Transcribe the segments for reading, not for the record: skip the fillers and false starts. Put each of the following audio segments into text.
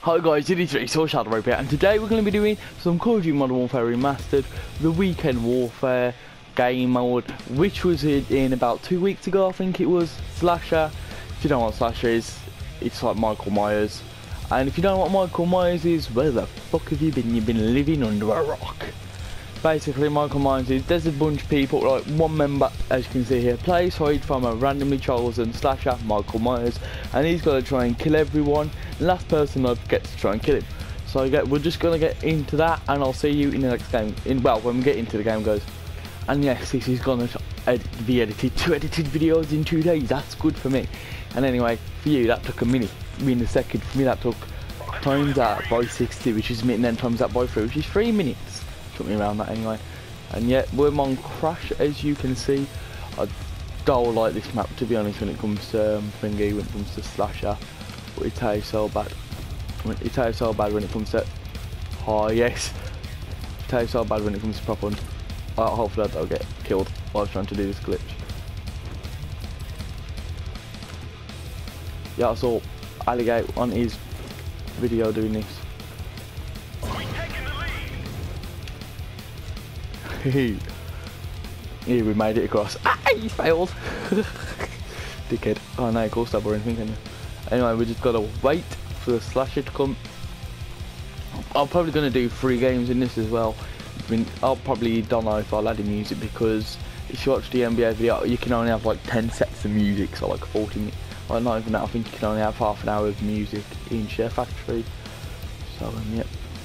Hi guys, it is Reece or Shadow Rapier, and today we're going to be doing some Call of Duty Modern Warfare Remastered, the Weekend Warfare game mode, which was in about 2 weeks ago, I think it was. Slasher. If you don't know what Slasher is, it's like Michael Myers. And if you don't know what Michael Myers is, where the fuck have you been? You've been living under a rock. Basically, Michael Myers is, there's a bunch of people, like one member, as you can see here, plays hide from a randomly chosen slasher, Michael Myers, and he's got to try and kill everyone. The last person that gets to try and kill him. So we're just going to get into that, and I'll see you in the next game, when we get into the game, guys. And yes, this is going to be edited, 2 edited videos in 2 days, that's good for me. And anyway, for you, that took a minute, a second. For me, that took times that by 60, which is a minute, and then times that by 3, which is 3 minutes. Took me around that anyway. And yet we're on Crash, as you can see. I don't like this map, to be honest, when it comes to when it comes to Slasher. But it tastes so bad. It tastes so bad when it comes to yes. It tastes so bad when it comes to proper. Hopefully I don't get killed while I was trying to do this glitch. Yeah, I saw Alligator on his video doing this. Here we made it across. Ah, he failed. Dickhead. Oh no, cool stab or anything, can you? Anyway, we just gotta wait for the Slasher to come. I'm probably gonna do 3 games in this as well. I'll probably don't know if I'll add in music, because if you watch the NBA video, you can only have like 10 sets of music, so like 40 minutes. Well, not even that. I think you can only have half an hour of music in Share Factory. So yep.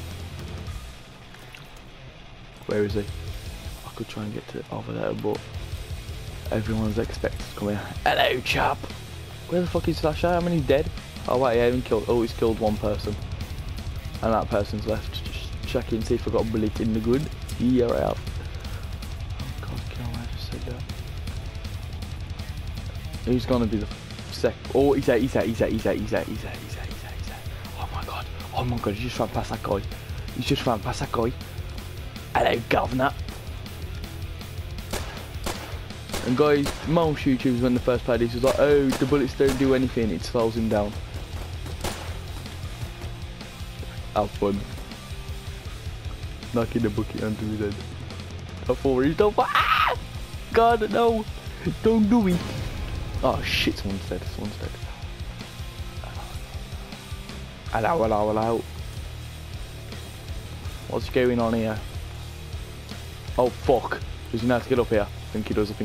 Where is he? I could try and get to over there, but everyone's expected to come in. Hello, chap. Where the fuck is Slasher? How many dead? Oh wait, yeah, he's killed 1 person, and that person's left. Just checking, see if I got a bullet in the gun. Yeah, I have. Oh god, I just said that. Who's gonna be the second? Oh, he's there. Oh my god, he just ran past that guy. He's just ran past that guy. Hello, governor. And guys, most YouTubers when they first played this was like, oh, the bullets don't do anything, it slows him down. Have fun. Knocking the bucket onto his head. I thought he's done. Ah! God, no! Don't do it! Oh shit, someone's dead, Hello. What's going on here? Oh fuck. Does he know how to get up here? I think he does.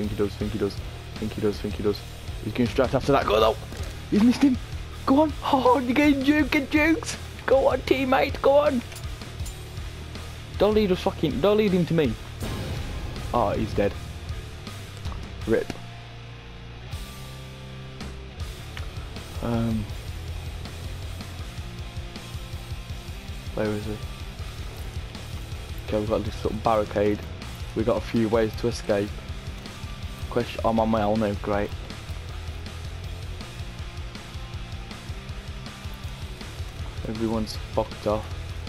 He's going straight after that. Go though. He's missed him. Go on. Oh, you're getting juked. Get juked. Go on, teammate. Go on. Don't lead him to me. Oh, he's dead. Rip. Where is he? Okay, we've got this little barricade. We've got a few ways to escape. I'm on my own now, great. Everyone's fucked off.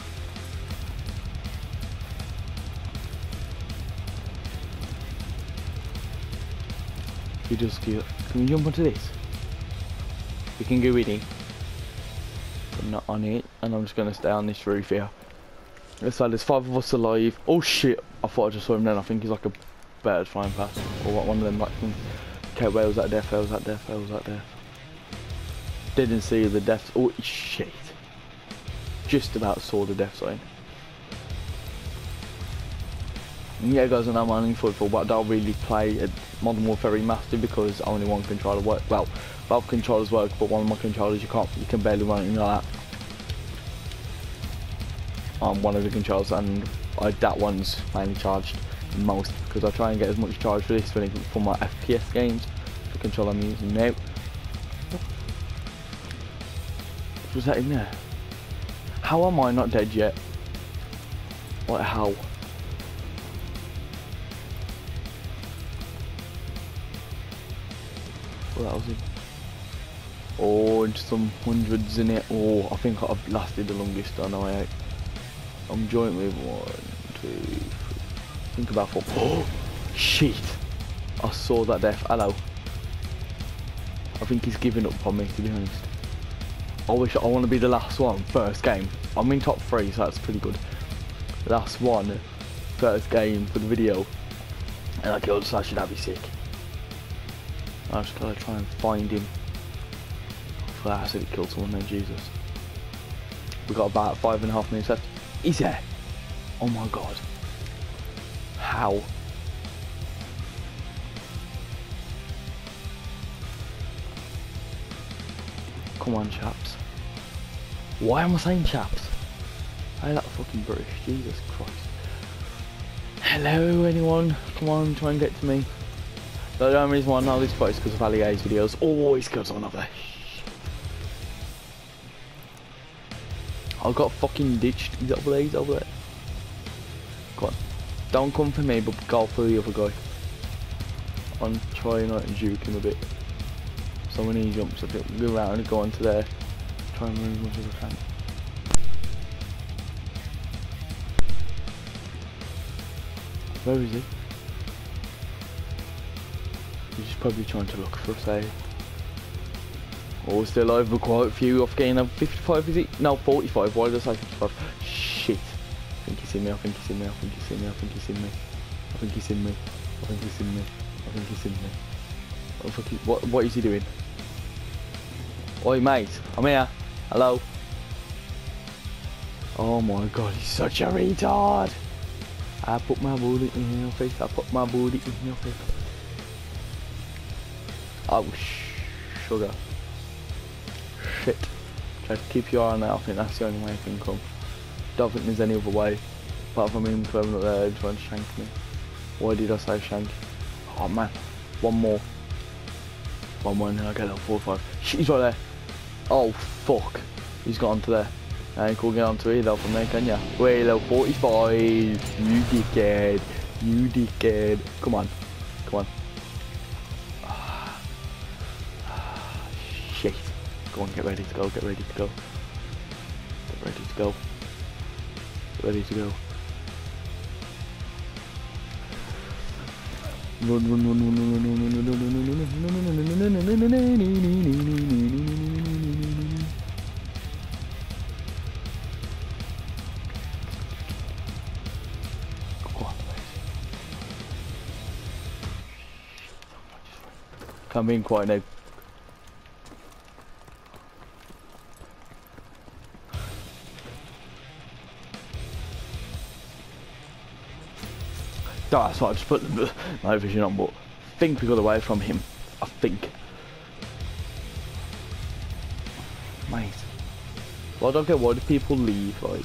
You just can we jump onto this? We can go with it. I'm not on it, and I'm just gonna stay on this roof here. Looks like there's 5 of us alive. Oh shit! I thought I just saw him then. I think he's like a bird flying past, or what, one of them like things. Okay, where was that death? Where was that death? Didn't see the death. Oh shit! Just about saw the death sign. And yeah, guys, I'm running football, but I don't really play at Modern Warfare Remastered because only one controller works. Well, both controllers work, but one of my controllers you can barely run it like that. One of the controls, and that one's mainly charged most because I try and get as much charge for this for my FPS games. The control I'm using now. Was that in there? How am I not dead yet? What? How? Well, that was it. Oh, and some hundreds in it. Oh, I think I've lasted the longest on the way out. I'm joint with 1, 2, 3. Think about 4. Oh shit! I saw that death. Hello. I think he's giving up on me, to be honest. I want to be the last one, first game. I'm in top 3, so that's pretty good. Last one, first game for the video. And I killed Slash, that'd be sick. I just gotta try and find him. Hopefully I actually killed someone named Jesus. We got about 5.5 minutes left. He's there. Oh my god. How? Come on, chaps. Why am I saying chaps? I that fucking British. Jesus Christ. Hello, anyone? Come on, try and get to me. The only reason why I know this spot is because of Ali A's videos. Always kills someone up there. I got fucking ditched. He's over there, he's over there. Go on. Don't come for me, but go for the other guy. I'm trying not to juke him a bit. So when he jumps, I think go around and go onto there. Try and move as much as I can. Where is he? He's probably trying to look for a save. Oh, still over quite a few off gain of 55, is it? No, 45. Why did I say 55? Shit. I think he's seen me, I think he's seen me, I think he's seen me, I think he's seen me. I think he's seen me. I think he's seen me. I think he's seen me. What is he doing? Oi mate, I'm here. Hello. Oh my god, he's such a retard. I put my booty in your face, I put my booty in your face. Oh, sugar. Shit. Try to keep your eye on that, I think that's the only way I can come. Don't think there's any other way. Apart from him coming up there trying to shank me. Why did I say shank? Oh man. One more and then I get level 45. Shit, he's right there. Oh fuck. He's got onto there. Now you can't get onto it though from there, can ya? Wait, level 45. You dickhead. You dickhead. Come on. Come on. Shit. Go on, get ready to go, get ready to go. Get ready to go. Get ready to go. Run, run, run, run, run, run, run, run, Come in quite now. That's why I just put the night vision on, but I think we got away from him. I think. Mate. Well, I don't get why do people leave, like.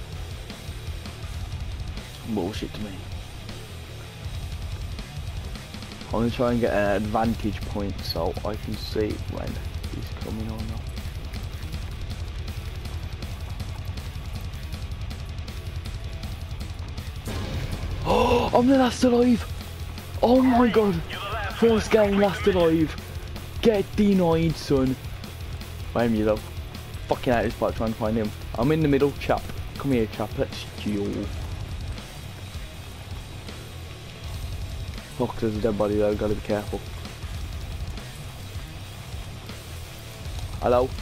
Bullshit to me. I'm gonna try and get an advantage point so I can see when he's coming or not. Oh, I'm the last alive! Oh my god! First game, last alive! Get denied, son! Wait a minute though. Fucking out of this spot trying to find him. I'm in the middle, chap. Come here, chap. Let's duel. Fuck, there's a dead body though, gotta be careful. Hello?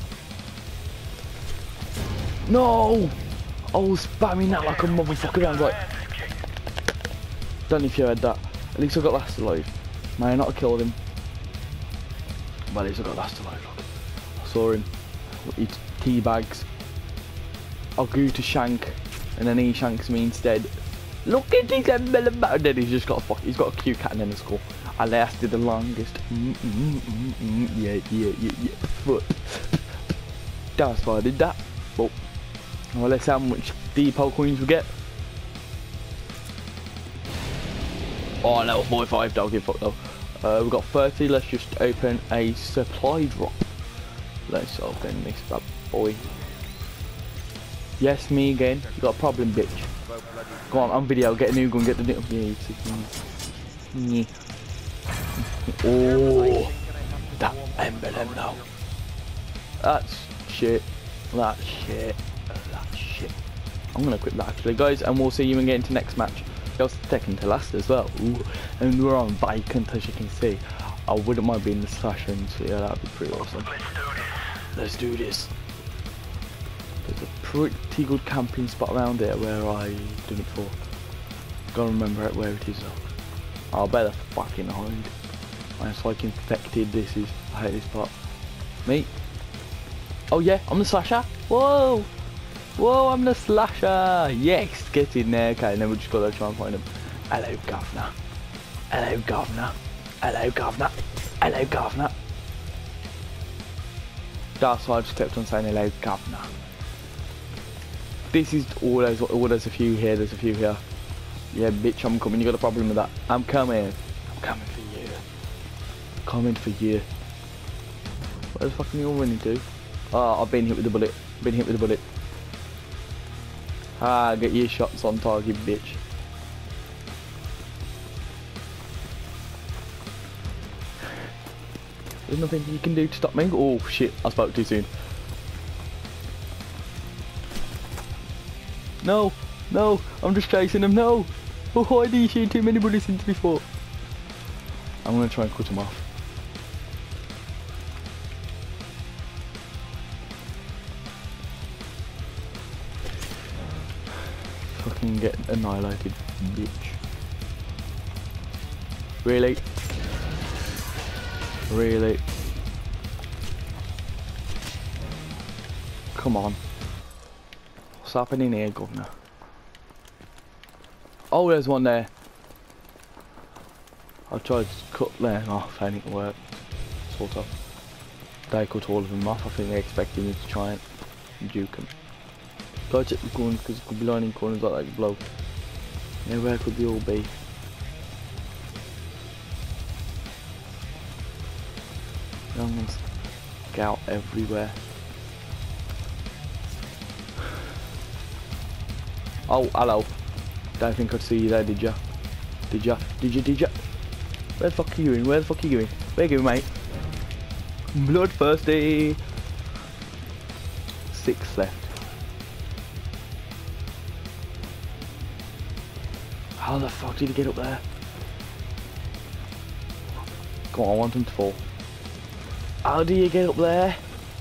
No! I was spamming that like a motherfucker. I was like, don't know if you heard that. At least I got last alive. May I not have killed him? But at least I got last alive. Look. I saw him. He teabags. I'll go to shank, and then he shanks me instead. Look at this emblem, and then he's just got he's got a cute cat and then a skull. I lasted the longest. Yeah. But that's why I did that. But well, let's see how much depot coins we get. Oh, level 45, don't give a fuck though. We've got 30, let's just open a supply drop. Let's open this bad boy. Yes, me again. You got a problem, bitch. Go on video, get a new gun, get the new. Yeah, oh, that emblem though. That's shit. That's shit. That's shit. I'm gonna quit that actually, guys, and we'll see you again into next match. Just second to last as well. Ooh. And we're on vacant as you can see. I wouldn't mind being the Slash, and so yeah, that'd be pretty awesome. Let's do this. There's a pretty good camping spot around here where I done it before. Gotta remember it where it is though. I'll better fucking hide. I'm so like infected. This is. I hate this part. Me. Oh yeah, I'm the slasher. Whoa. Whoa, I'm the slasher. Yes, get in there. Okay, then we just gotta try and find him. Hello, governor. Hello, governor. Hello, governor. Hello, governor. That's why I just kept on saying hello, governor. This is all there's a few here, there's a few here. Yeah, bitch, I'm coming. You got a problem with that? I'm coming. I'm coming for you. Coming for you. Where the fuck are you all running to? Oh, I've been hit with the bullet. Been hit with the bullet. Ah, get your shots on target, bitch. There's nothing you can do to stop me. Oh shit, I spoke too soon. No, no, I'm just chasing him. No. Oh, why did you shoot too many bullets into me for? I'm gonna try and cut him off. Fucking get annihilated, bitch. Really? Really? Come on. What's happening here, governor? Oh, there's one there. I tried to cut them off and it worked. Sort of. They cut all of them off. I think they expected me to try and juke them. Gotta check the corners because it could be lining corners like that blow. Yeah, where could they all be? Young ones scout everywhere. Oh, hello. Don't think I'd see you there, did ya? Did ya? Did ya? Did ya? Where the fuck are you going? Where the fuck are you going? Where you going, mate? Bloodthirsty. 6 left. How the fuck did he get up there? Come on, I want him to fall. How do you get up there?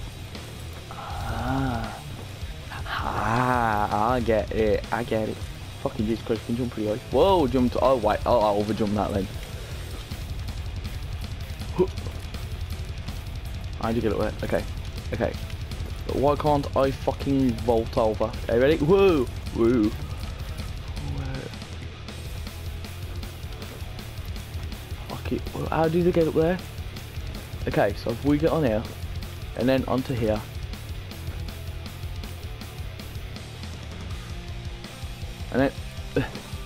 I get it. I get it. Fucking Jesus Christ, can jump pretty high. Whoa, jumped. Oh, wait. Oh, I overjumped that then. How'd you get up there? Okay. Okay. But why can't I fucking vault over? Okay, ready? Whoa! Woo! Fuck it. Well, how do they get up there? Okay, so if we get on here, and then onto here. And then...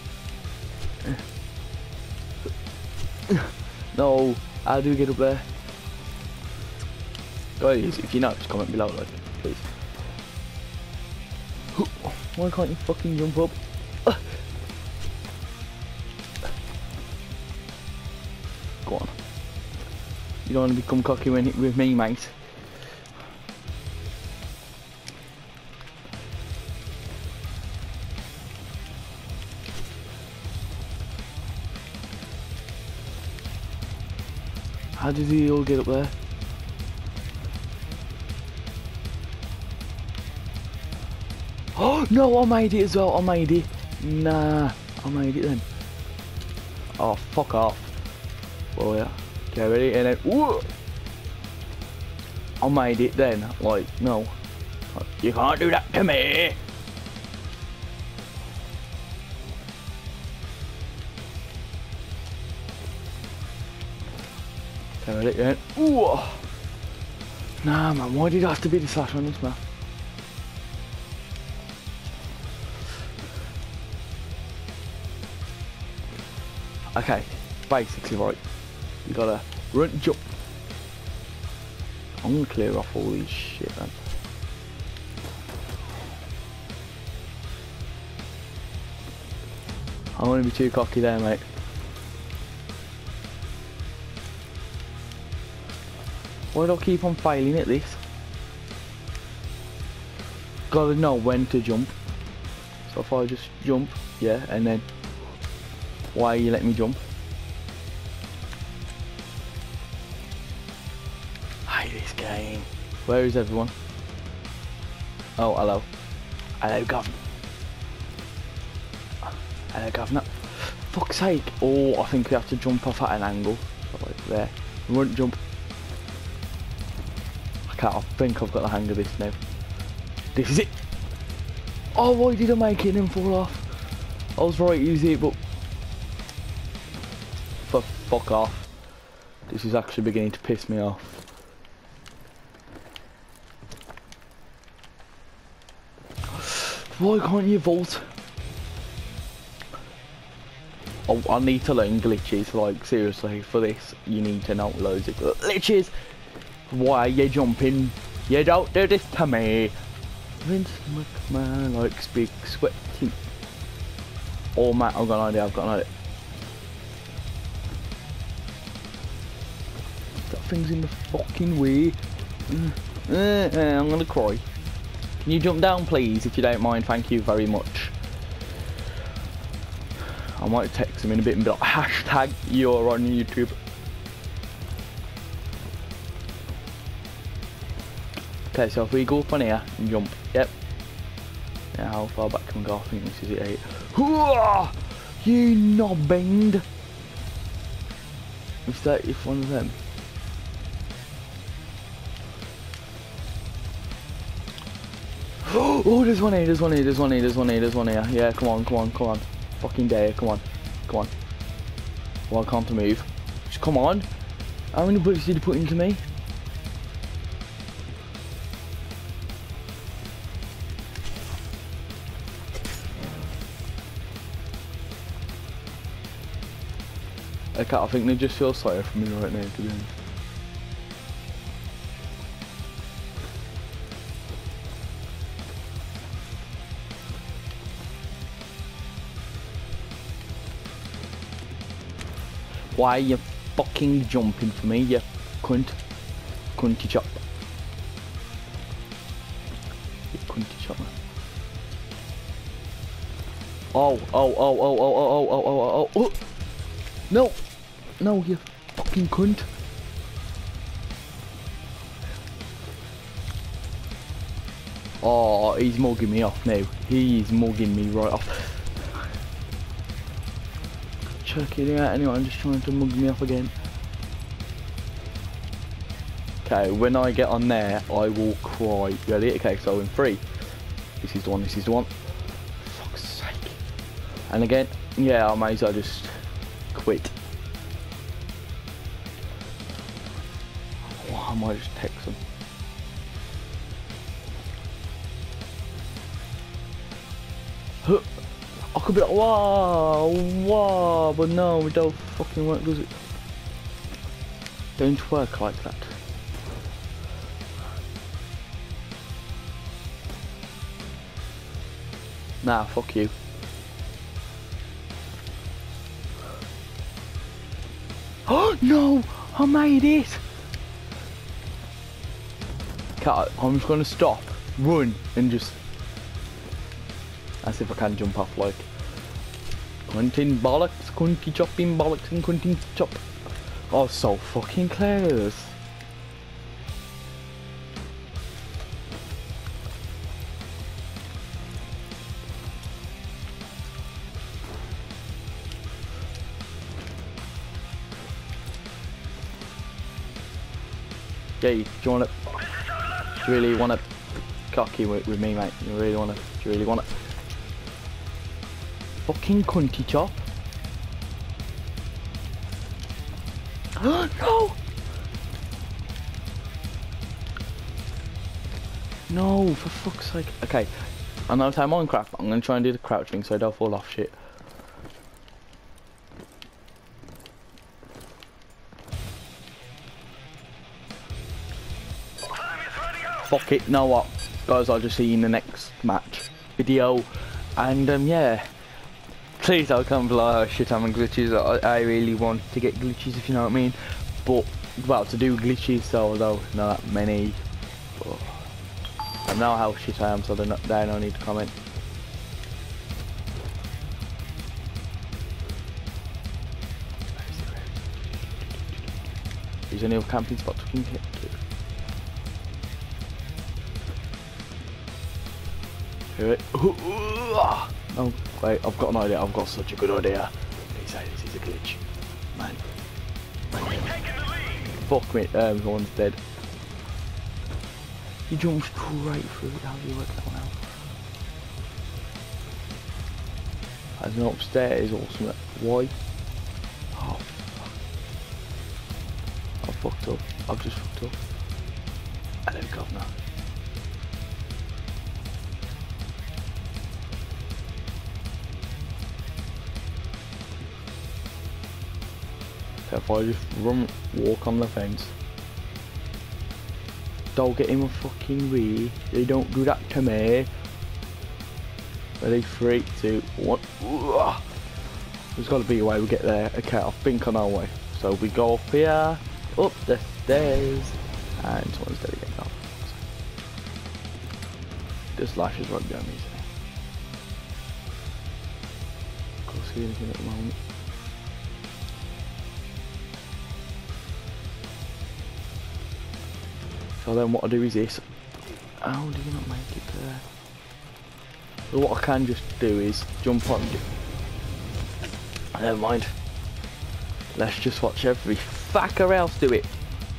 No, how do we get up there? Guys, if you know, just comment below, like, please. Why can't you fucking jump up? Go on. You don't want to become cocky with me, mate. How did he all get up there? Oh no, I made it as well. I made it. Nah, I made it then. Oh, fuck off. Oh yeah. Okay, ready? And then whoa! I made it then. Like, no. You can't do that to me. Okay, ready? And ooh. Nah, man. Why did I have to be the slasher on this map? Okay, basically right. You gotta run, jump. I'm gonna clear off all these shit, man. I don't wanna be too cocky there, mate. Why do I keep on failing at this? Gotta know when to jump. So if I just jump, yeah, and then why you let me jump? I hate this game. Where is everyone? Oh, hello. Hello, Governor. Hello, Governor. Fuck's sake. Oh, I think we have to jump off at an angle. Right there. We won't jump. I think I've got the hang of this now. This is it. Oh, why did I make it and fall off? I was right, use it, but for fuck off. This is actually beginning to piss me off. Why can't you vault? Oh, I need to learn glitches, like seriously, for this you need to know loads of glitches. Why are you jumping? You don't do this to me. Vince McMahon likes big sweaty. Oh man, I've got an idea, That thing's in the fucking way. I'm gonna cry. Can you jump down please, if you don't mind? Thank you very much. I might text him in a bit and be like, hashtag you're on YouTube. Okay, so if we go up on here and jump, yep. Yeah, how far back can we go? I think this is it 8. Hooah! You knobbing! Is that if one of them? Oh, there's one here. Yeah, come on. Fucking dare, come on. Why can't I move? Just come on. How many bullets did you put into me? Okay, I think they just feel sorry for me right now, to be honest. Why are you fucking jumping for me, you cunt? Cunty chop. You cunty chop, man. Oh. No, you fucking cunt. Oh, he's mugging me off now. He's mugging me right off. Check it out anyway, I'm just trying to mug me off again. Okay, when I get on there, I will cry. Ready? Okay, so in 3. This is the one. Fuck's sake. And again, yeah, I might as well just quit. Oh, I might just text them. I could be like, wow, but no, it don't fucking work, does it? Don't work like that. Nah, fuck you. Oh no, I made it! Okay, I'm just gonna stop, run, and just... As if I can jump off like cunting bollocks, cunty chopping bollocks and cunting chop. Oh, so fucking close. Yeah, do you want to? Do you really want to cocky with me, mate? You really want to? Do you really want to? Fucking cunty chop. No! No, for fuck's sake. Okay, I know how Minecraft, I'm gonna try and do the crouch thing so I don't fall off shit. Fuck it, know what? Guys, I'll just see you in the next match video. And yeah. Please don't come below, shit, I'm on glitches. I really want to get glitches, if you know what I mean. But, well, to do glitches, so though, not that many. But I know how shit I am, so they don't need to comment. Is there any other camping spot to get to? Hear it? Oh, wait, I've got an idea. I've got such a good idea. They say this is a glitch. Man. Fuck me, one's dead. He jumped straight through it. How do you work that one out? There's an upstairs or something. Why? Oh, fuck. I've fucked up. I've just fucked up. I don't go now. If I just walk on the fence. Don't get in my fucking way. They don't do that to me. Ready, 3, 2, 1. There's got to be a way we get there. Okay, I think on our way. So we go up here, up the stairs, and someone's dead again now. This lash is right behind me. Can't see anything at the moment. So then what I do is this. How do you not make it there? So what I can just do is jump on. Never mind. Let's just watch every fucker else do it.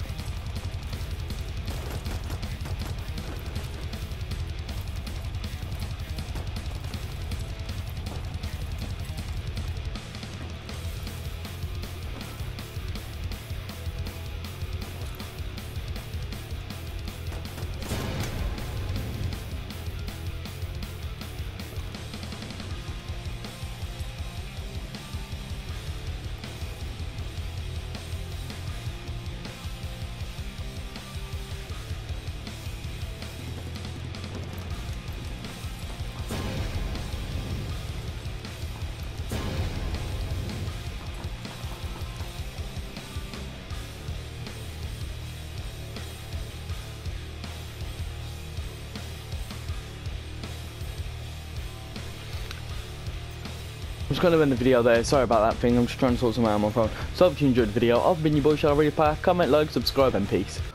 I'm just going to end the video there. Sorry about that thing. I'm just trying to sort something out on my phone. So I hope you enjoyed the video. I've been your boy, Shadow Reaper. Comment, like, subscribe, and peace.